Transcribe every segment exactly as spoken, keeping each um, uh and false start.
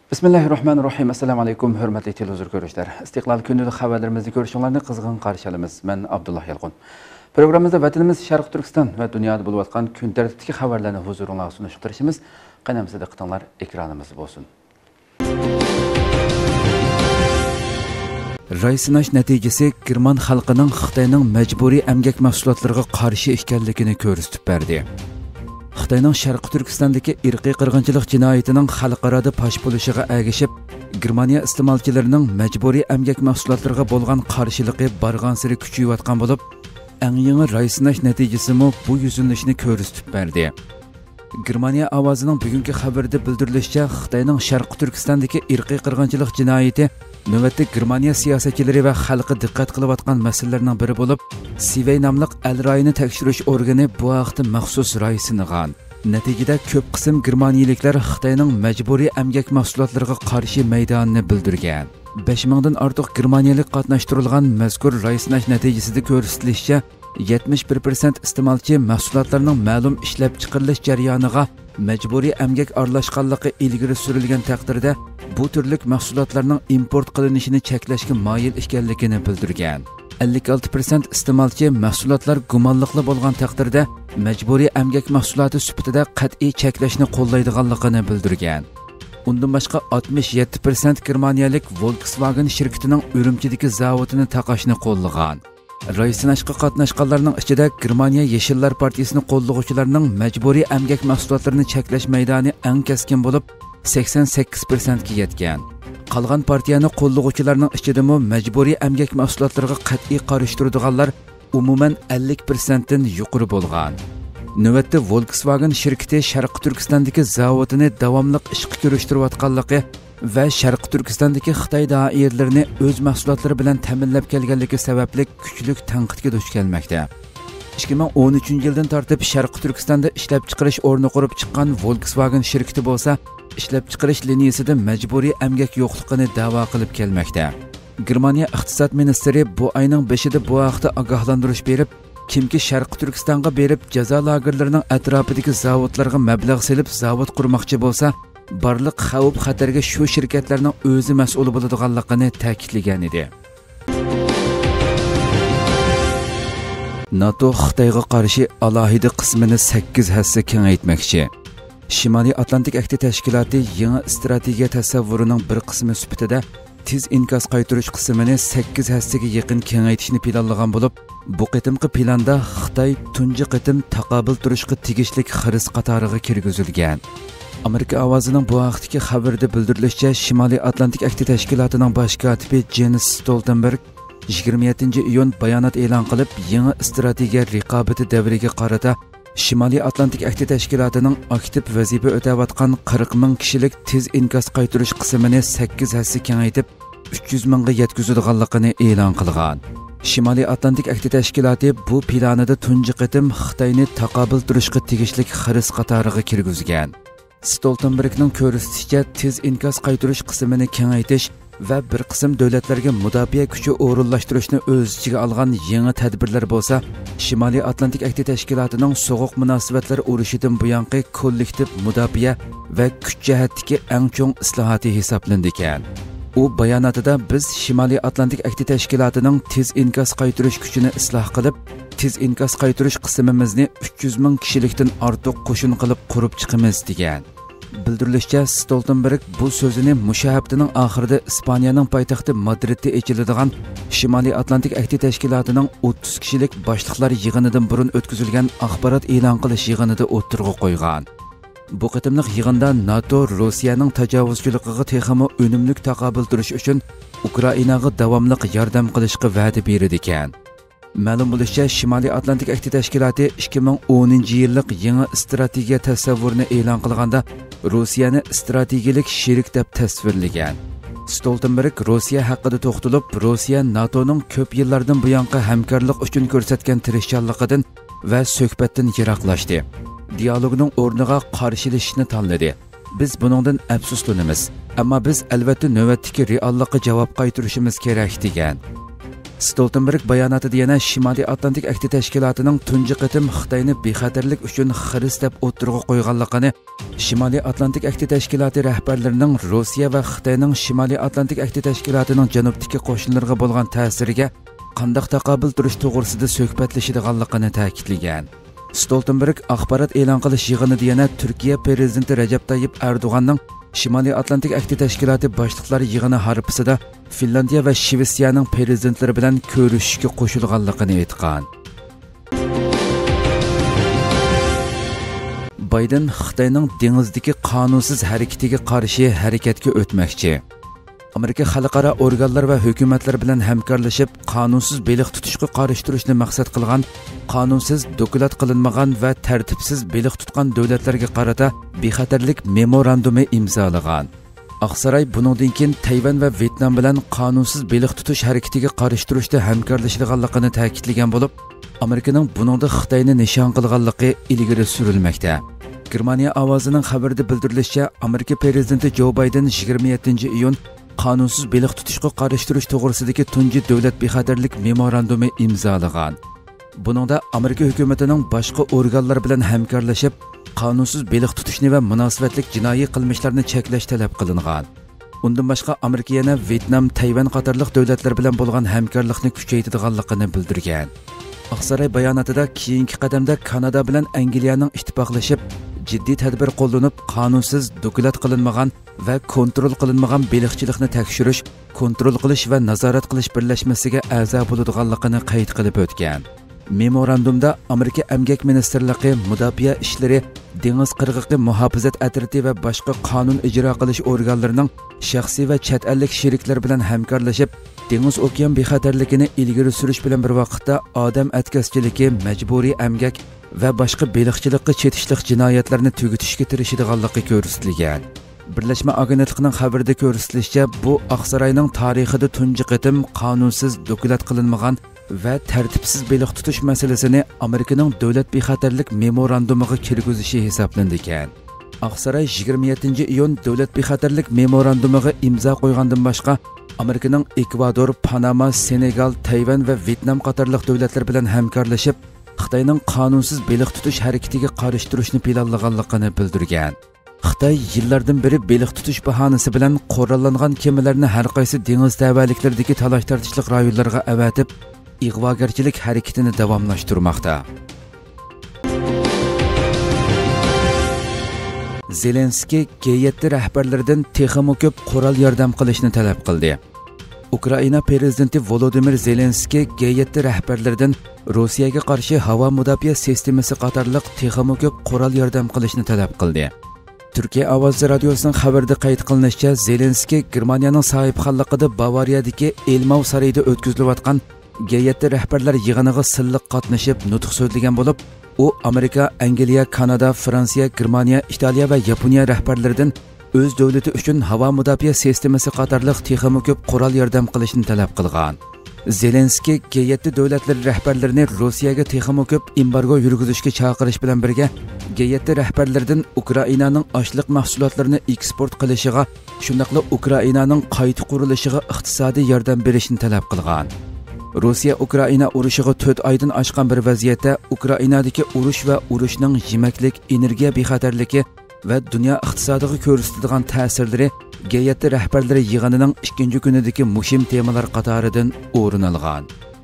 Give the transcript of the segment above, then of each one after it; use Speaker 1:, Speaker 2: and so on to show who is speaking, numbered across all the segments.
Speaker 1: Bismillahirrahmanirrahim. Assalamu alaykum, hörmətli televizor görüşlər. İstiqlal gündəlik xəbərlərimizi görüşünlərini qızğın qarşı alırıq. Mən Abdullah Yalqın. Proqramımızda vətənimiz Şərq Türkistan və dünyada olub atqan gün tərtibdəki xəbərlərini huzurunuzğa sunuşdurışımız qənəmizdə diqqətinizlər ekranımız olsun. Raysinaş nəticəsi German xalqının Xitayning məcburi əmgək məhsulotlarına qarşı ikənligini göstərib berdi. Xitayning Şərq Türkistandagi irqiy qirg'inchilik jinoyatining xalqarada pash bo'lishiga ergashib, Germaniya iste'molchilarining majburiy emgak mahsulotlariga bo'lgan qarshiligi barg'ansiri kuchayayotgan bo'lib, eng yangi raysinash natijasimi bu yuzlanishni ko'rsatib berdi. Germaniya ovozining bugungi xabarida bildirilishicha, Xitayning Şərq Türkistandagi irqiy qirg'inchilik jinoyati navbatda Germaniya siyosatchilari va xalqi diqqat qilayotgan masalalarning biri bo'lib, Sivey nomli al rayini tekshirish organi bu vaqtda maxsus ray sinagan. Natijada ko'p qism germaniyaliklar Xitoyning majburiy emgak mahsulotlariga qarshi maydonni bildirgan. besh mingdan ortiq germaniyalik qatnashtirilgan mazkur ray sinash natijasida ko'rsatilishicha, yetmish bir foiz iste'molchi mahsulotlarning ma'lum ishlab chiqarilish jarayoniga majburiy emgak aralashganligi ilgari surilgan taqdirda bu turlik mahsulotlarning import qilinishini cheklashga moyil ekanligini bildirgan. ellik olti foiz iste'molchi mahsulotlar gumonliqli bo'lgan taqdirda majburiy emgak mahsuloti sifatida qat'iy cheklashni qo'llaydiganligini bildirgan. Undan boshqa oltmish yetti foiz germaniyalik Volkswagen shirkatining Urumchidagi zavodini taqashni qo'llagan. Raysinashga qatnashganlarning ichida Germaniya Yeshillar partiyasini qo'llovchilarning majburiy emgak mahsulotlarini cheklash maydoni eng keskin bo'lib, sakson sakkiz foiz ga yetgan. Qolgan partiyani qo'llovchilarning ichidami majburiy emgak mahsulotlariga qat'iy qarshi turadiganlar umuman ellik foiz dan yuqori bo'lgan. Navbatda Volkswagen shirkati Şərq Türkistandagi zavodini davomli ishga kirishtirayotganligi va Şərq Türkistandagi Xitoy doiralarini o'z mahsulotlari bilan ta'minlab kelganligi sababli kuchli tanqidga duch kelmoqda. ikki ming o'n uchinchi yildan tortib Şərq Türkistonda ishlab chiqarish o'rni qurib chiqqan Volkswagen shirkati bo'lsa, ishlab chiqarish liniyasida majburiy emgak yo'qligini da'vo qilib kelmoqda. Germaniya iqtisod ministri bu oyning beshida bu haqda ogohlantirish berib, kimki Şərq Türkistonga berib jazo lagerlarining atrofidagi zavodlarga mablag' selib zavod qurmoqchi bo'lsa, barliq xavf xatarga shu shirkatlarning o'zi mas'ul bo'ladiganligini ta'kidlagan edi. NATO Xitoyga qarshi alohida qismini sakkiz hassa kengaytmoqchi. Shimoliy Atlantik Akti tashkiloti yangi strategiya tasavvurining bir qismi sifatida tez inkas qaytarish qismini sakkiz hassaga yaqin kengaytishni planlagan bo'lib, bu qitimqi planda Xitoy tunji qitim taqobil turishga tegishli xiris qatoriga kirgizilgan. Amerika ovozining bu vaqtdagi xabarda bildirilishicha, Shimoliy Atlantik Akti tashkilotining bosh kotibi Jens Stoltenberg yigirma yettinchi iyun bayonot e'lon qilib, yangi strategiya raqobati davriga qarata Shimoliy Atlantik Akti tashkilotining aktiv vazifa o'tayotgan qirq ming kishilik tez inkas qaytarish qismini sakkiz hassa kengaytib uch yuz mingga yetkazadiganligini e'lon qilgan. Shimoliy Atlantik Akti tashkiloti bu planida tunji qitim Xitoyni taqobil turishga tegishli xiris qatoriga kirgizgan. Stoltenbergning ko'rsatishicha, tez inkas qaytarish qismini kengaytish va bir qism davlatlarga mudofaa kuchi o'rinlashtirishni o'z ichiga olgan yangi tadbirlar bo'lsa, Shimoliy Atlantik Akti tashkilotining so'g'uq munosabatlar urushidan buyongi kollektiv mudofaa va kuch jihatdagi eng chong islohoti hisoblandi ekan. U bayonotida biz Shimoliy Atlantik Akti tashkilotining tez inkas qaytarish kuchini isloh qilib, tez inkas qaytarish qismimizni uch yuz ming kishilikdan ortiq qo'shin qilib qurib chiqamiz degan. Bildirilishicha, Stoltenberg bu so'zini musha haftaning oxirida Ispaniyaning poytaxti Madridda ochiladigan Shimoliy Atlantik Akti tashkilotining o'ttiz kishilik boshliqlar yig'inidan burun o'tkazilgan axborot e'lon qilish yig'inida o'tirg'i qo'ygan. Bu qitimliq yig'inda NATO Rossiyaning tajovuzchiligiga texmo unumli taqobil turish uchun Ukrainaga davomli yordam qilishga va'da berdi ekan. Ma'lum bo'lishicha, Shimoliy Atlantik Akti tashkiloti ikki ming o'ninchi yillik yangi strategiya tasavvurini e'lon qilganda Rossiyani strategik sherik deb tasvirlagan. Stoltenberg Rossiya haqida to'xtalib, Rossiya NATOning ko'p yillardan buyongi hamkorlik uchun ko'rsatgan tirishchanligidan va suhbatdan yiroqlashdi. Dialogning o'rniga qarshilashishni tanladi. Biz buningdan afsuslanamiz, ammo biz albatta navbatdagi reallikka javob qaytarishimiz kerak degan. Stoltenberg bayonotida yana Shimoliy Atlantik Akti tashkilotining tunji qitim Xitoyni bexatarlik uchun xiris deb o'tirg'i qo'yganligini Shimoliy Atlantik Akti tashkiloti rahbarlarining Rossiya va Xitoyning Shimoliy Atlantik Akti tashkilotining janubdagi qo'shinlarga bo'lgan ta'siriga qanday taqobil turish to'g'risida suhbatlashadiganligini ta'kidlagan. Stoltenberg axborot e'lon qilish yig'inida yana Turkiya prezidenti Rajab Tayyip Erdo'g'anning Shimoliy Atlantik Akti tashkiloti boshliqlari yig'ini harpisida Finlandiya va Shvetsiyaning prezidentlari bilan ko'rishishga qo'shilganligini aytgan. Biden Xitoyning dengizdagi qonunsiz harakatiga qarshi harakatga o'tmoqchi. Amerika xalqaro organlar va hukumatlar bilan hamkorlashib, qonunsiz baliq tutishga qarshi turishni maqsad qilgan, qonunsiz dokulat qilinmagan va tartibsiz baliq tutgan davlatlarga qarata bexatarlik memorandumi imzolagan. Aqsaray buningdan keyin Tayvan va Vyetnam bilan qonunsiz baliq tutish harakatiga qarshi turishda hamkorlashganligini ta'kidlagan bo'lib, Amerikaning buningda Xitoyni nishon qilganligi ilgari surilmoqda. Germaniya ovozining xabarida bildirilishicha, Amerika prezidenti Joe Biden yigirma yettinchi iyun qonunsiz baliq tutishga qarshi turish to'g'risidagi tunji davlat bexatarlik memorandumi imzolagan. Buningda Amerika hukumatining boshqa organlar bilan hamkorlashib, qonunsiz baliq tutishni va munosabatlik jinoiy qilmishlarni cheklash talab qilingan. Undan boshqa Amerika yana Vyetnam, Tayvan qatorliq davlatlar bilan bo'lgan hamkorlikni kuchaytirganligini bildirgan. Aqsaray bayonotida keyingi qadamda Kanada bilan Angliyaning ittifoqlashib, jiddiy tadbir qo'llanib, qonunsiz dokulat qilinmagan va kontrol qilinmagan baliqchilikni tekshirish, kontrol qilish va nazorat qilish birlashmasiga a'zo bo'ladiganligini qayd qilib o'tgan. Memorandumda Amerika Emgak Ministerligi, Mudofaa ishlari, dengiz qirg'oqi muhofazat atriti va boshqa qonun ijro qilish organlarining shaxsiy va chet ellik sheriklar bilan hamkorlashib, dengiz okean bexatarligini ilgari surish bilan bir vaqtda odam atkaschiligi, majburiy emgak va boshqa baliqchilikqa chetishlik jinoyatlarni tugatishga tirishadiganligi ko'rsatilgan. Birlashma agentligining xabarida ko'rsatilishicha, bu Aqsarayning tarixida tunji qitim qonunsiz dokulat qilinmagan va tartibsiz baliq tutish masalasini Amerikaning davlat bexatarlik memorandumiga kirgizishi hisoblandi ekan. Aqsaray yigirma yettinchi iyun davlat bexatarlik memorandumiga imzo qo'ygandan boshqa Amerikaning Ekvador, Panama, Senegal, Tayvan va Vyetnam qatorliq davlatlar bilan hamkorlashib, Xitoyning qonunsiz baliq tutish harakatiga qarshi turishni planlaganligini bildirgan. Xitoy yillardan beri baliq tutish bahonasi bilan qurollangan kemalarni har qaysi dengiz tavalliklaridagi talash-tartishlik rayonlariga avatib, ig'vogarchilik harakatini davomlashtirmoqda. Zelenskiy G yetti rahbarlaridan texmo ko'p qurol yordam qilishni talab qildi. Ukraina prezidenti Volodymyr Zelenskiy G yetti rahbarlaridan Rossiyaga qarshi havo mudofaa sistemasi qatorliq texmo ko'p qurol yordam qilishni talab qildi. Turkiya ovozi radiosining xabarida qayd qilinishicha, Zelenskiy Germaniyaning sohibxonligida Bavariyadagi Elmau sarayida o'tkazilayotgan G yetti rahbarlar yig'iniga silliq qatnashib nutq so'zlagan bo'lib, u Amerika, Angliya, Kanada, Fransiya, Germaniya, Italiya va Yaponiya rahbarlaridan o'z davlati uchun havo mudofaa sistemasi qatorliq texmo ko'p qurol yordam qilishni talab qilgan. Zelenskiy G yetti davlatlar rahbarlarini Rossiyaga texmo ko'p embargo yurgizishga chaqirish bilan birga G yetti rahbarlaridan Ukrainaning ochliq mahsulotlarini eksport qilishiga, shundaqla Ukrainaning qayta qurilishiga iqtisodiy yordam berishni talab qilgan. Rossiya Ukraina urushiga to'rt oydan oshgan bir vaziyatda Ukrainadagi urush va urushning yemaklik, energiya bexatarligi va dunyo iqtisodiga ko'rsatadigan ta'sirlari G yetti rahbarlari yig'inining ikkinchi kunidagi muhim temalar qatoridan o'rin olgan.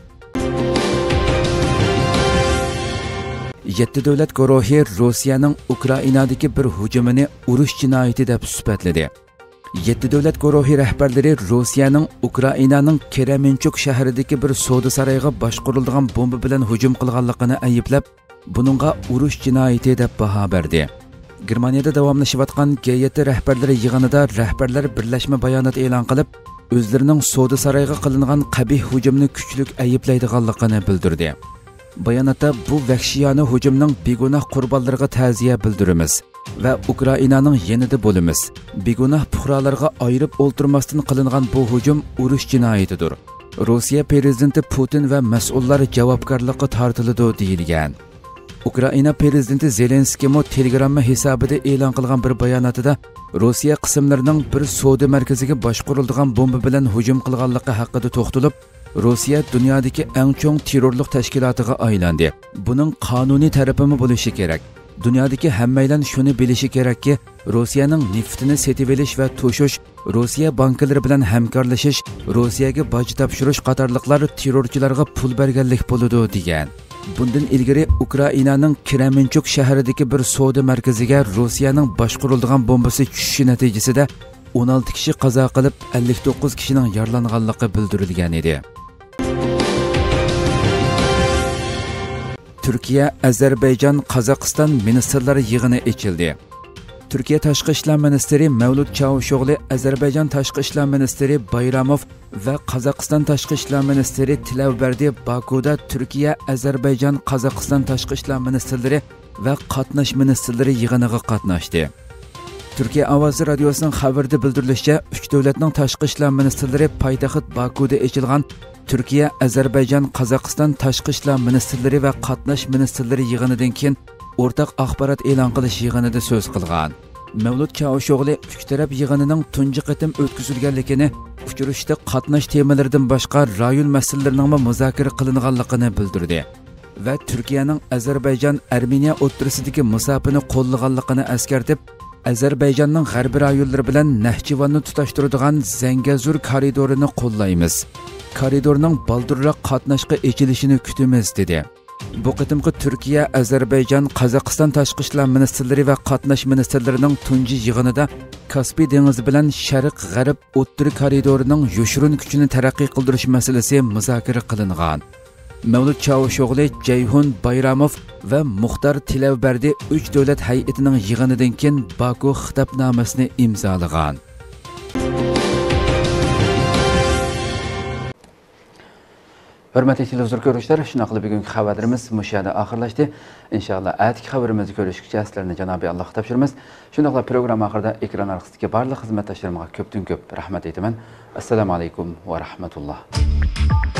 Speaker 1: yetti davlat guruhi Rossiyaning Ukrainadagi bir hujumini urush jinoyati deb sifatladi. yetti davlat guruhi rahbarlari Rossiyaning Ukrainaning Kremenchuk shahridagi bir savdo saroyiga boshqarilgan bomba bilan hujum qilganligini ayblab, buningga urush jinoyati deb baho berdi. Germaniyada davomlashayotgan G yetti rahbarlari yig'inida rahbarlar birlashma bayonot e'lon qilib, o'zlarining savdo saroyiga qilingan qabih hujumni kuchlik ayiblaydiganligini bildirdi. Bayonotda bu vahshiyona hujumning begunoh qurbonlariga ta'ziya bildiramiz va Ukrainaning yanida bo'lamiz. Begunoh fuqarolarga ayirib o'ltirmasdan qilingan bu hujum urush jinoyatidir. Rossiya prezidenti Putin va mas'ullar javobgarlikka tortiladi deyilgan. Ukraina prezidenti Zelenskiy mo Telegramma hisobida e'lon qilgan bir bayonotida Rossiya qismlarining bir savdo markaziga boshqarilgan bomba bilan hujum qilganligi haqida to'xtalib, Rossiya dunyodagi eng chong terrorlik tashkilotiga aylandi. Buning qonuniy tarafimi bo'lishi kerak. Dunyodagi hammaylar shuni bilishi kerakki, Rossiyaning neftini setib olish va to'shish, Rossiya banklari bilan hamkorlashish, Rossiyaga boj topshirish qatorliqlar terrorchilarga pul berganlik bo'ladi degan. Bundan ilgari Ukrainaning Kremenchuk shahridagi bir savdo markaziga Rossiyaning boshqarilgan bombasi tushishi natijasida o'n olti kishi qazo qilib, ellik to'qqiz kishining yaralanganligi bildirilgan edi. Türkiye, Azerbaycan, Qozog'iston ministrlari yig'ini ochildi. Türkiye Tashqi ishlar ministri Mavlud Chavusho'g'li, Azerbaycan Tashqi ishlar ministri Bayramov va Qozog'iston Tashqi ishlar ministri Tilavberdi Bakuda Türkiye, Azerbaycan, Qozog'iston Tashqi ishlar ministrlari va qatnash ministrlari yig'iniga qatnashdi. Türkiye Ovozi Radiosuning xabarida bildirilishicha, uch davlatning tashqi ishlar ministrlari poytaxt Bakuda ochilgan Türkiye, Azerbaycan, Qozog'iston tashqi ishlar ministrlari va qatnash ministrlari yig'inidan keyin o'rtaq axborot e'lon qilish yig'inida so'z qilgan. Mavlud Chavusho'g'li uch taraf yig'inining tunji qatim o'tkazilganligini, uchrashishda qatnash temalaridan boshqa rayon masalalarining muzokara qilinganligini bildirdi va Turkiyaning Azerbaycan Armeniya o'rtasidagi musofani qo'llaganligini eskartib, Azerbaycanning g'arbiy rayonlari bilan Nahchivonni tutashtiradigan Zangazur koridorini qo'llaymiz. Koridorning baldurroq qatnashga ochilishini kutamiz dedi. Bu qitimqi Türkiye, Azerbaycan, Qozog'iston tashqi ishlar ministrlari va qatnash ministrlarining tunji yig'inida Kaspiy dengizi bilan Sharq-G'arb o'rta koridorining yoshirun kuchini taraqqiy qildirish masalasi muzokara qilingan. Mavlud Chavusho'g'li, Ceyhun Bayramov va Muxtar Tilavberdi uch davlat hay'atining yig'inidan keyin Baku xitobnomasini imzolagan. Hürmetli televizyon görüşler, şunaqlı bir günkü xabarlarımız müşahede ahırlaştı. İnşallah ayetki xabarımızı görüşükçe əslərini Cenab-ı Allah tapşırmız. Şunaqlı program ahırda ekran arxısındaki barlıq hizmetdaşlarıma köptün köp rahmet eytimen. Esselamu aleykum ve rahmetullah.